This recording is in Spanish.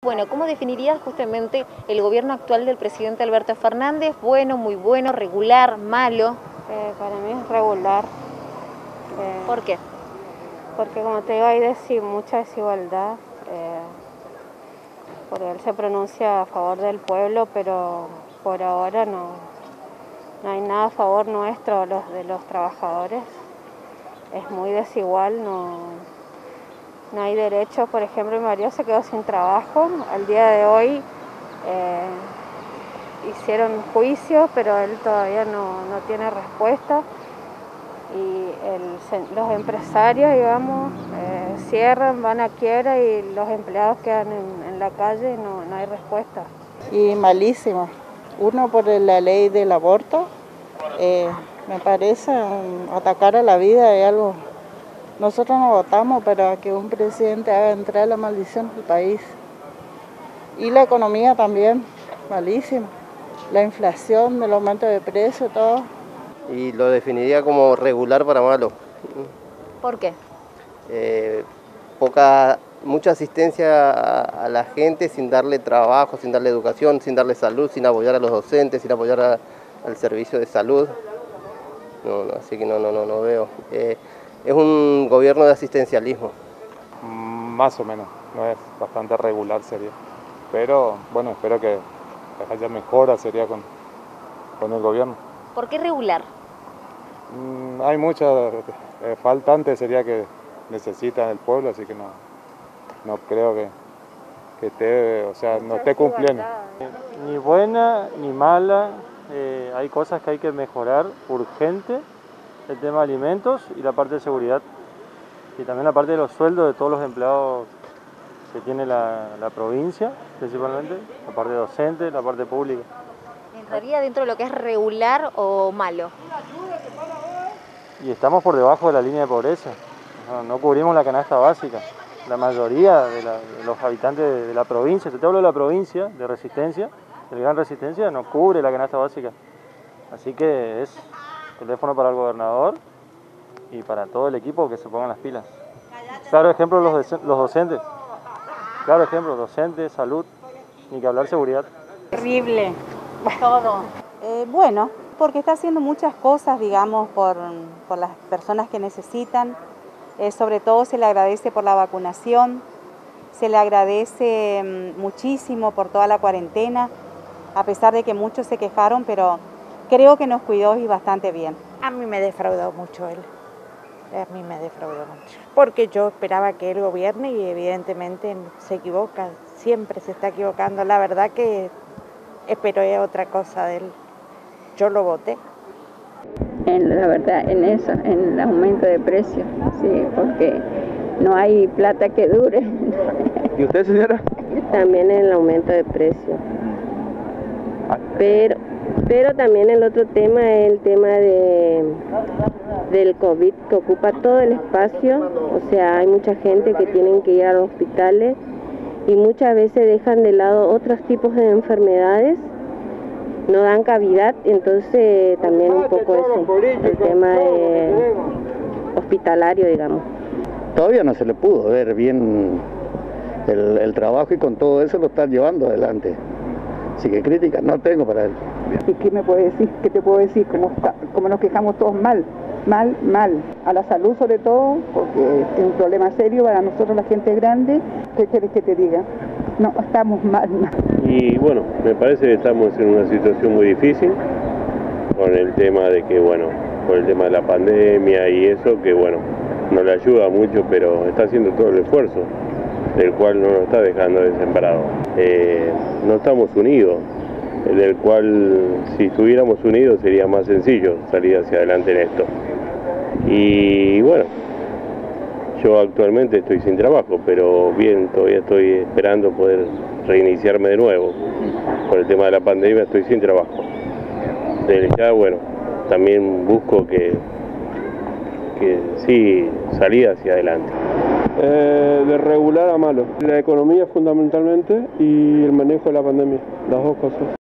Bueno, ¿cómo definirías justamente el gobierno actual del presidente Alberto Fernández? Bueno, muy bueno, regular, malo. Para mí es regular. ¿Por qué? Porque como te digo, hay mucha desigualdad. Porque él se pronuncia a favor del pueblo, pero por ahora no hay nada a favor nuestro, de los trabajadores. Es muy desigual, no hay derechos. Por ejemplo, mi marido se quedó sin trabajo. Al día de hoy hicieron juicio, pero él todavía no tiene respuesta. Y los empresarios, digamos, cierran, van a quiebra y los empleados quedan en la calle y no hay respuesta. Y malísimo. Uno por la ley del aborto, me parece atacar a la vida es algo. Nosotros no votamos para que un presidente haga entrar la maldición al país. Y la economía también, malísima. La inflación, el aumento de precios, todo. Y lo definiría como regular para malo. ¿Por qué? Mucha asistencia a la gente sin darle trabajo, sin darle educación, sin darle salud, sin apoyar a los docentes, sin apoyar al servicio de salud. Así que no veo. Es un gobierno de asistencialismo. Más o menos, no es bastante regular sería. Pero bueno, espero que haya mejora sería con el gobierno. ¿Por qué regular? Hay muchas faltantes sería que necesita el pueblo, así que no creo que esté, o sea, no esté cumpliendo. Ni buena ni mala, hay cosas que hay que mejorar urgente, el tema de alimentos y la parte de seguridad. Y también la parte de los sueldos de todos los empleados que tiene la provincia, principalmente, la parte docente, la parte pública. ¿Entraría dentro de lo que es regular o malo? Y estamos por debajo de la línea de pobreza, no cubrimos la canasta básica. La mayoría de los habitantes de la provincia, te hablo de la provincia de Resistencia, del Gran Resistencia, no cubre la canasta básica. Así que es teléfono para el gobernador y para todo el equipo que se pongan las pilas. Claro ejemplo los docentes, claro ejemplo docentes, salud, ni que hablar seguridad. Terrible. Todo. Bueno, porque está haciendo muchas cosas, digamos, por las personas que necesitan. Sobre todo se le agradece por la vacunación, se le agradece muchísimo por toda la cuarentena, a pesar de que muchos se quejaron, pero creo que nos cuidó y bastante bien. A mí me defraudó mucho él, porque yo esperaba que él gobierne y evidentemente se equivoca, siempre se está equivocando. La verdad que esperé otra cosa de él, yo lo voté. La verdad, en eso, en el aumento de precios, sí, porque no hay plata que dure. ¿Y usted, señora? También en el aumento de precios. Pero también el otro tema es el tema del COVID, que ocupa todo el espacio. O sea, hay mucha gente que tienen que ir a los hospitales y muchas veces dejan de lado otros tipos de enfermedades, no dan cavidad, entonces también un poco eso, el tema hospitalario, digamos. Todavía no se le pudo ver bien el trabajo y con todo eso lo están llevando adelante. Así que críticas no tengo para él. ¿Y qué me puede decir? ¿Qué te puedo decir? Como nos quejamos todos mal. A la salud sobre todo, porque es un problema serio para nosotros la gente grande. ¿Qué quieres que te diga? No, estamos mal. Y bueno, me parece que estamos en una situación muy difícil con el tema de que, bueno, con el tema de la pandemia y eso, que bueno, no le ayuda mucho, pero está haciendo todo el esfuerzo, del cual no nos está dejando desemparado. No estamos unidos, del cual si estuviéramos unidos sería más sencillo salir hacia adelante en esto. Y bueno, yo actualmente estoy sin trabajo, pero bien, todavía estoy esperando poder reiniciarme de nuevo. Por el tema de la pandemia estoy sin trabajo. Desde ya, bueno, también busco que sí, salir hacia adelante. De regular a malo. La economía fundamentalmente y el manejo de la pandemia, las dos cosas.